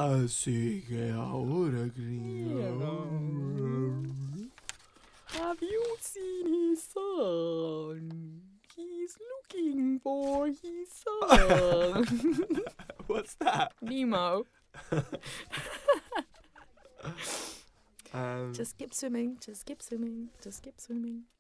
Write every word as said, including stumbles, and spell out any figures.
Así que ahora, crío. Have you seen his son? He's looking for his son. What's that? Nemo. um, Just keep swimming, just keep swimming, just keep swimming.